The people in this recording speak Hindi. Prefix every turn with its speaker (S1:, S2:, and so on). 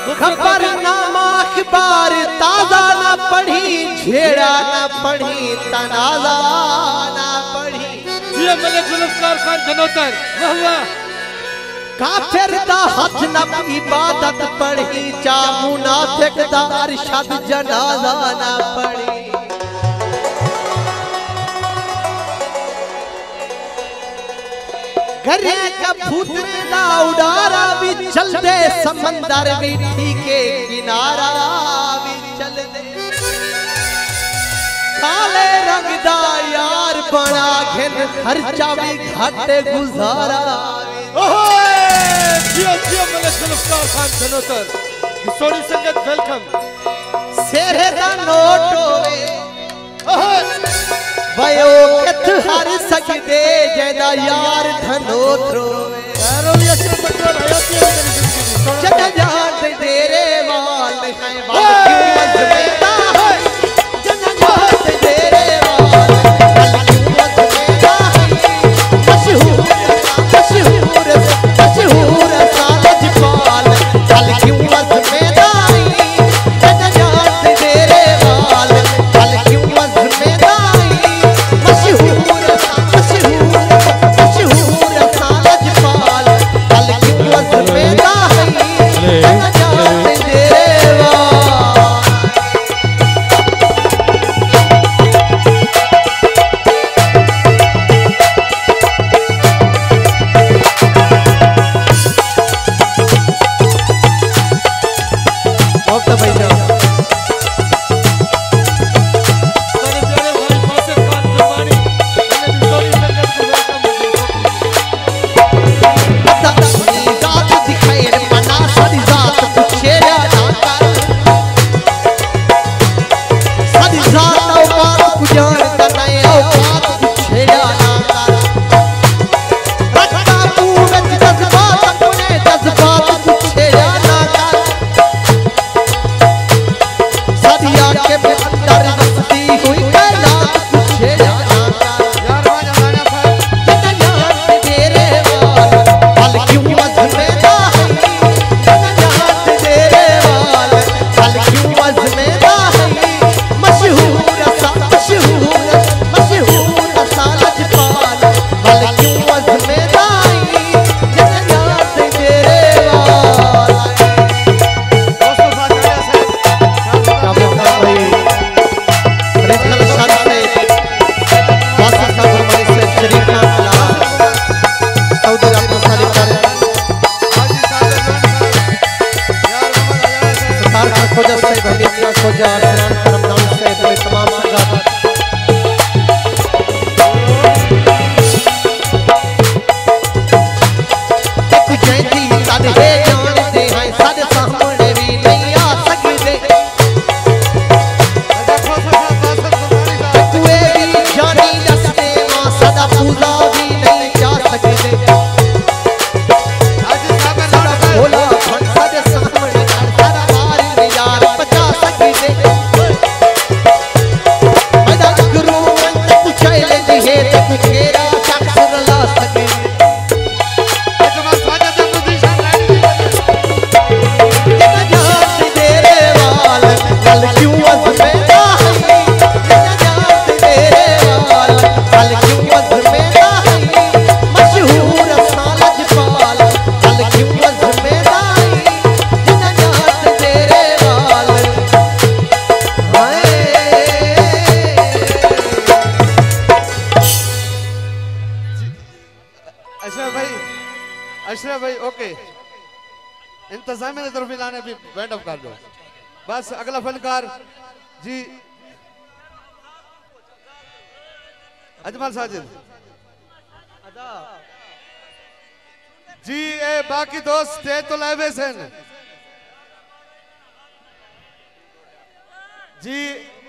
S1: खबरनामा अखबार ताजा ना पढ़ी, छेड़ा ना पढ़ी, तनाजा ना पढ़ी।
S2: ये मलिक जुल्फकार खान धनोतर, वाह वाह।
S1: काफिर दा हथ नब इबादत पढ़ी, चा मुनाफिक दा अरशद जनाजा ना पढ़ी। घरे कबूतर दा उड़ारा भी चल दे, समंदर भी ठीके किनारा भी चल दे। काले रंग दा यार बना घिन, खर्चा भी घट गुजारा।
S2: जियो जियो मलिक जुल्फकार खान धनोतर, सोनी संगत वेलकम।
S1: सेरे दा नोट होवे वयो कथ हर सकदे, जेदा यार धनोतर होवे। जद जान तेरे वाल हैं वाल मजमेदा है, जद जान तेरे वाल मजमेदा है। मशहूर मशहूर मशहूर सालज पाल चल क्यों मजमेदा है, जद जान तेरे वाल चल क्यों मजमेदा है। मशहूर मशहूर मशहूर सालज पाल चल क्यों मजमेदा है, जद जान तेरे वाल। मौका भाई जाओ।
S2: मेरे प्यारे भाई फासिल खान कुर्बानी, मैंने भी सोनी संगत को वेलकम।
S1: अपनी जात दिखाए रे मना, सारी जात पूछेरा ना कर, सारी जात औकात को जानता नहीं, औकात पूछेरा ना कर। रखता मुंह में जज्बात अपने, जज्बात पूछेरा ना कर। सारी आंखें में अंदर बसती हुई कैलाश पूछेरा ना कर।
S2: यार राजा राणा साहब,
S1: जद जान तेरे वाल पल क्यों मजमेदा है, जद जान तेरे वाल पल क्यों मजमेदा है। मशहूर सा मशहूर मशहूर सालज पाल पल क्यों मजमेदा है, जद जान तेरे वाल।
S2: दोस्तों साथ राजा साहब,
S1: क्या बोलता भाई रिफल सर से वासिफ का गुरबानी से शरीफ खान अला सऊदी अरब में सारी कर
S2: हाजी सादर खान साहब, यार मोहम्मद अयाज साहब,
S1: सरकार का खोजा से भगीरथ खोजा रमजान रमजान से अपने तमाम संगात एक जैसी सादे जानते हैं, सादे सामने भी नहीं आ सकते।
S2: राजा खोसा साहब, फासिल कुर्बानी साहब,
S1: कुए भी जानी दसते मां, सदा पूजा भी नहीं जा सकते।
S2: हाजी सागर
S1: सारा
S2: राणा साहब,
S1: भोला फन सारे सामने कर, सारा बार में यार बचा सकते। मदा गुरु अंत कुछ ले दिए तो केरा शख्स रला सके।
S2: अजमल साजद मुदीशान रानी,
S1: जद जान तेरे वाल पल क्यों मजमेदा है, जद जान तेरे वाल पल क्यों मजमेदा है। मशहूर सालज पाल पल क्यों मजमेदा है, जद जान तेरे वाल। हाय
S2: अशरफ भाई ओके, इंतजामिया की तरफ लाने भी बैंड अप कर दो। बस अगला फनकार जी अजमल साजिद जी, ए बाकी दोस्त स्टेज तो लाए हुए हैं जी।